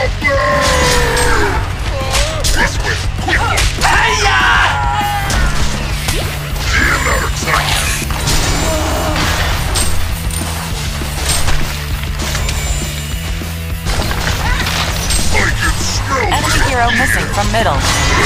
This way, quickly! Dinner time! I can smell Enemy hero missing from middle.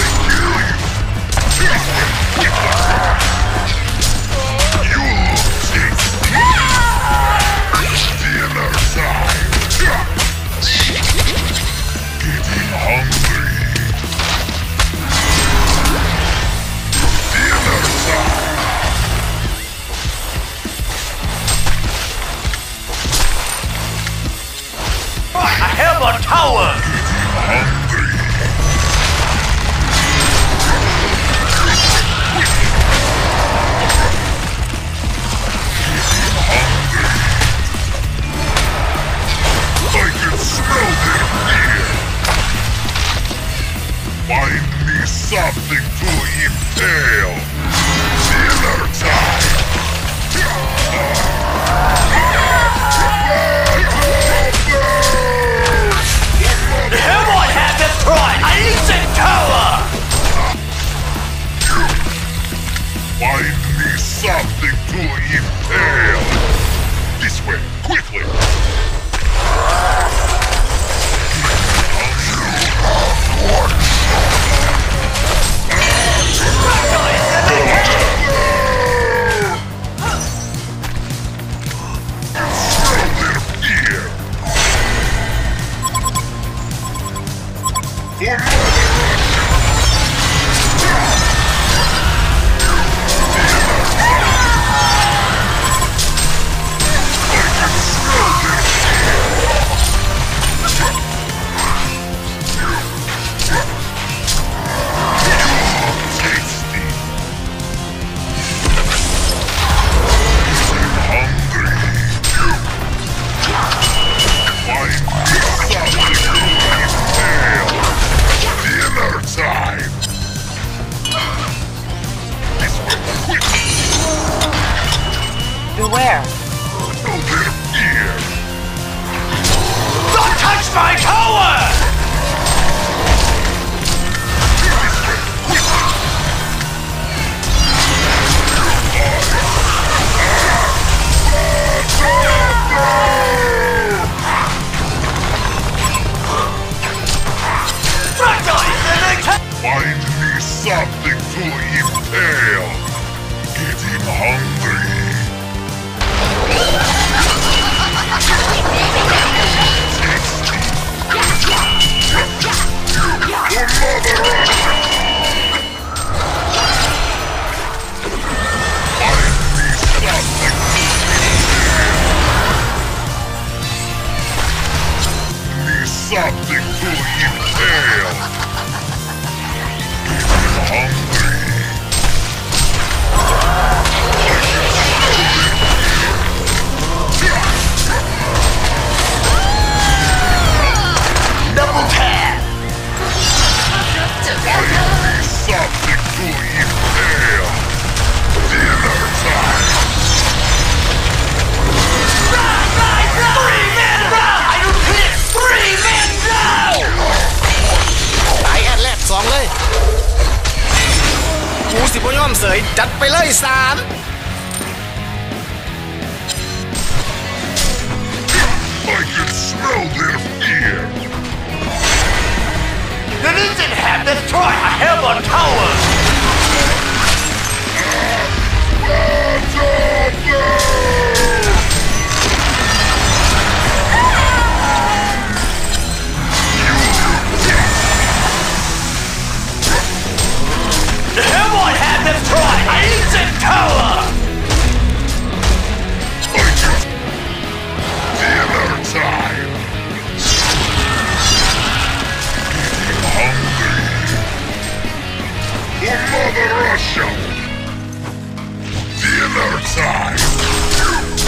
Tower! I can smell their fear! Find me something to impale! Dinner time! Him what have destroyed a Legion Tower! Find me something to impale! This way, quickly! Beware. Don't touch my tower! Find me something to impale. Get him hungry. Something to impale. Get him hungry. Double tap! Something to impale. Dinner time. Three-man round! I repeat, three-man round! ตายแอดแรก2เลยกูสิบ่ยอมเสยจัดไปเลย3 I can smell their fear. The Legion have destroyed a Hellborn Tower! The Hellborn have destroyed a Legion Tower! Dinner time. Hungry. For Mother Russia. Dinner time.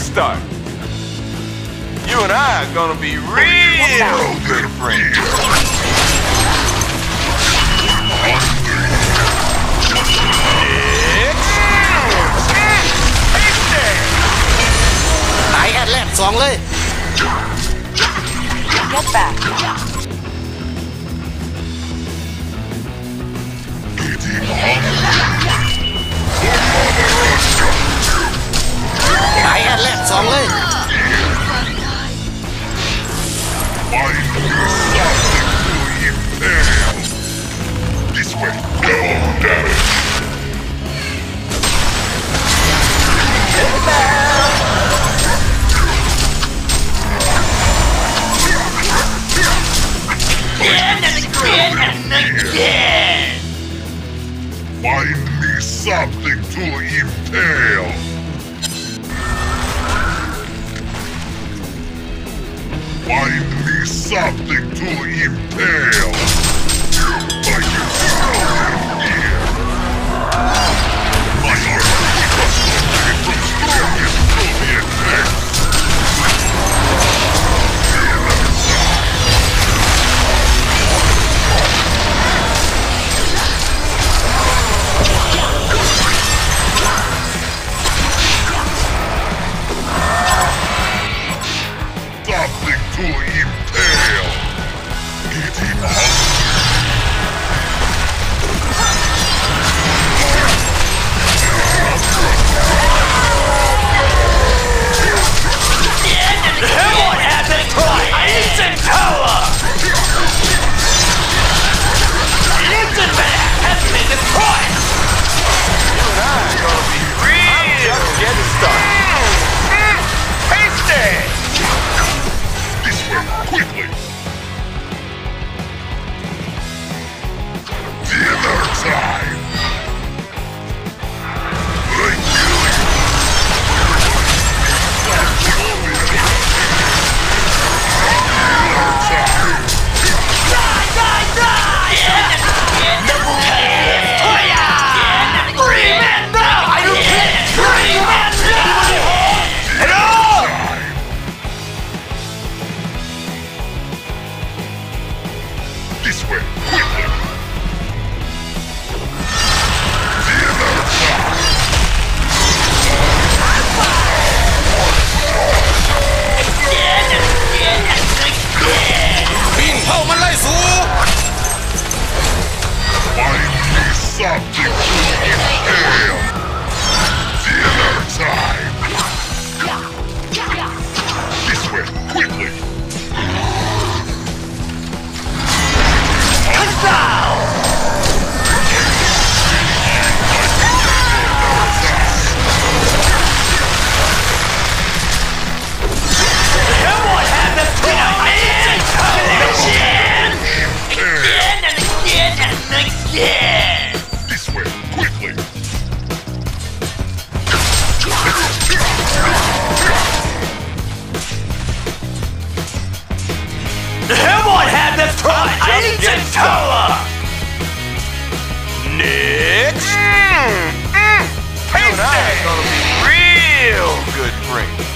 start. You and I are gonna be real good friends. ตายแอดแรก2เลย Get back. Getting hungry. ตายแอดแรก2เลย Find me something to impale. This way. Double damage. Again and again and again! Find me something to impale. Find me something to impale. I can smell it here. My heart was frustrated from strongest Soviet tanks. Something to impale. Getting hungry. Everyone has a toy! Eisenhower! Eisenberg has been destroyed! You and I are gonna be real. I'm just getting started. Tasty! This way, quickly. Dinner time. I kill you. This way, quickly. Dinner time. ปีนเผามันเลยสู Find me something to impale. Dinner time. This way, quickly. Everyone has a toy! Eisenhower! Again and again and again! This way, quickly. Everyone has a toy! Eisenhower! Next. You and I are gonna be real good friends.